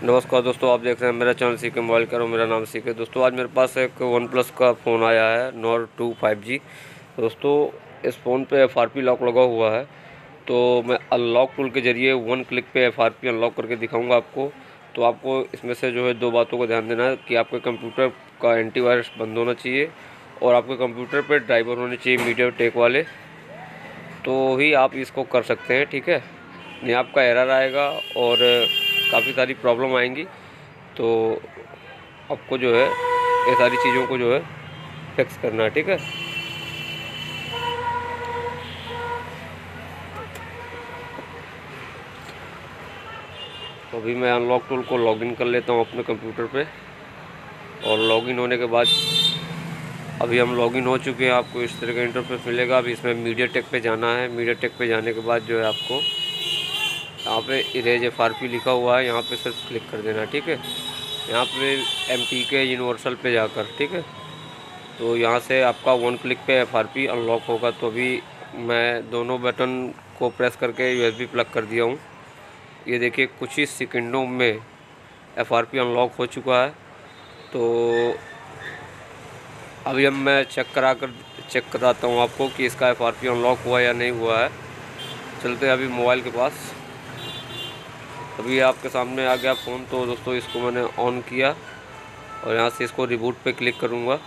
नमस्कार दोस्तों, आप देख रहे हैं मेरा चैनल सीके मोबाइल का और मेरा नाम सीके। दोस्तों आज मेरे पास एक वन प्लस का फ़ोन आया है नॉर्ड 2 5G। दोस्तों इस फ़ोन पे FRP लॉक लगा हुआ है, तो मैं अनलॉक टूल के ज़रिए वन क्लिक पे FRP अनलॉक करके दिखाऊंगा आपको। तो आपको इसमें से जो है दो बातों को ध्यान देना है कि आपके कंप्यूटर का एंटीवायरस बंद होना चाहिए और आपके कंप्यूटर पर ड्राइवर होने चाहिए मीडियाटेक वाले, तो ही आप इसको कर सकते हैं। ठीक है, नहीं आपका एरर आएगा और काफ़ी सारी प्रॉब्लम आएंगी। तो आपको जो है ये सारी चीज़ों को जो है फिक्स करना है। ठीक है, तो अभी मैं अनलॉक टूल को लॉगिन कर लेता हूँ अपने कंप्यूटर पे, और लॉगिन होने के बाद अभी हम लॉगिन हो चुके हैं। आपको इस तरह का इंटरफेस मिलेगा। अभी इसमें मीडियाटेक पे जाना है। मीडियाटेक पे जाने के बाद जो है आपको यहाँ पे इरेज FRP लिखा हुआ है, यहाँ पे सिर्फ क्लिक कर देना। ठीक है, यहाँ पे MTK यूनिवर्सल पे जाकर, ठीक है, तो यहाँ से आपका वन क्लिक पे FRP अनलॉक होगा। तो अभी मैं दोनों बटन को प्रेस करके USB प्लग कर दिया हूँ। ये देखिए कुछ ही सेकंडों में FRP अनलॉक हो चुका है। तो अभी मैं चेक कराता हूँ आपको कि इसका FRP अनलॉक हुआ या नहीं हुआ है। चलते हैं अभी मोबाइल के पास। अभी आपके सामने आ गया फ़ोन। तो दोस्तों इसको मैंने ऑन किया और यहाँ से इसको रिबूट पे क्लिक करूँगा।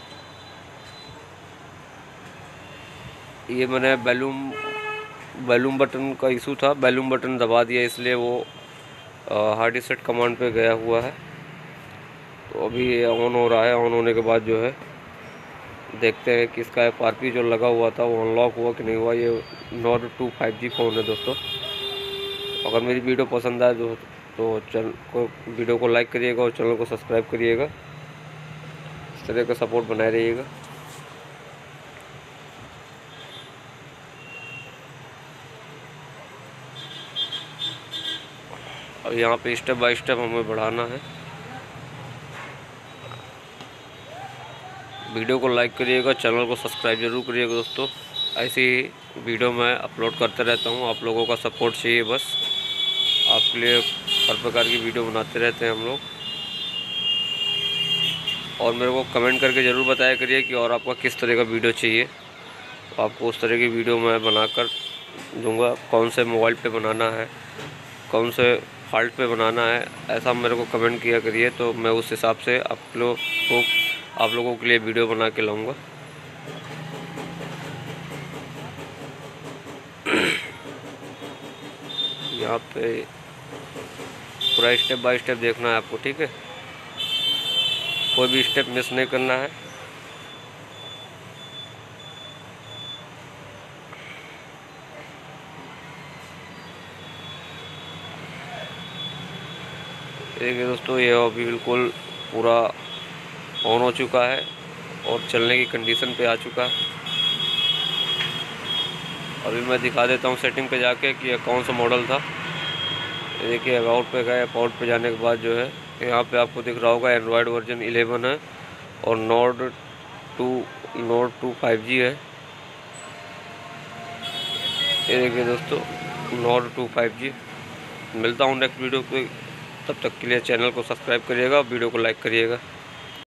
ये मैंने बैलूम बटन का इशू था, बैलूम बटन दबा दिया, इसलिए वो हार्ड रीसेट कमांड पे गया हुआ है। तो अभी ये ऑन हो रहा है। ऑन होने के बाद जो है देखते हैं कि इसका FRP जो लगा हुआ था वो अनलॉक हुआ कि नहीं हुआ। ये नॉर्ड 2 5G फ़ोन है दोस्तों। अगर मेरी वीडियो पसंद आए तो वीडियो को लाइक करिएगा और चैनल को सब्सक्राइब करिएगा। इस तरह का सपोर्ट बनाए रहिएगा। अब यहाँ पे स्टेप बाय स्टेप हमें बढ़ाना है। वीडियो को लाइक करिएगा, चैनल को सब्सक्राइब जरूर करिएगा दोस्तों। ऐसी ही वीडियो मैं अपलोड करते रहता हूँ, आप लोगों का सपोर्ट चाहिए बस। आपके लिए हर प्रकार की वीडियो बनाते रहते हैं हम लोग। और मेरे को कमेंट करके ज़रूर बताया करिए कि और आपका किस तरह का वीडियो चाहिए, तो आपको उस तरह की वीडियो मैं बनाकर दूंगा। कौन से मोबाइल पे बनाना है, कौन से फॉल्ट पे बनाना है, ऐसा मेरे को कमेंट किया करिए, तो मैं उस हिसाब से आप लोगों के लिए वीडियो बना के लाऊंगा। यहाँ पे पूरा स्टेप बाय स्टेप देखना है आपको। ठीक है, कोई भी स्टेप मिस नहीं करना है। देखिए दोस्तों, ये अभी बिल्कुल पूरा ऑन हो चुका है और चलने की कंडीशन पे आ चुका है। अभी मैं दिखा देता हूँ सेटिंग पे जाके कि यह कौन सा मॉडल था। देखिए अबाउट पे गए, अबाउट पे जाने के बाद जो है यहाँ पे आपको दिख रहा होगा एंड्रॉयड वर्जन 11 है और नॉर्ड 2 5G है। ये देखिए दोस्तों, नॉर्ड 2 5G। मिलता हूँ नेक्स्ट वीडियो पे, तब तक के लिए चैनल को सब्सक्राइब करिएगा और वीडियो को लाइक करिएगा।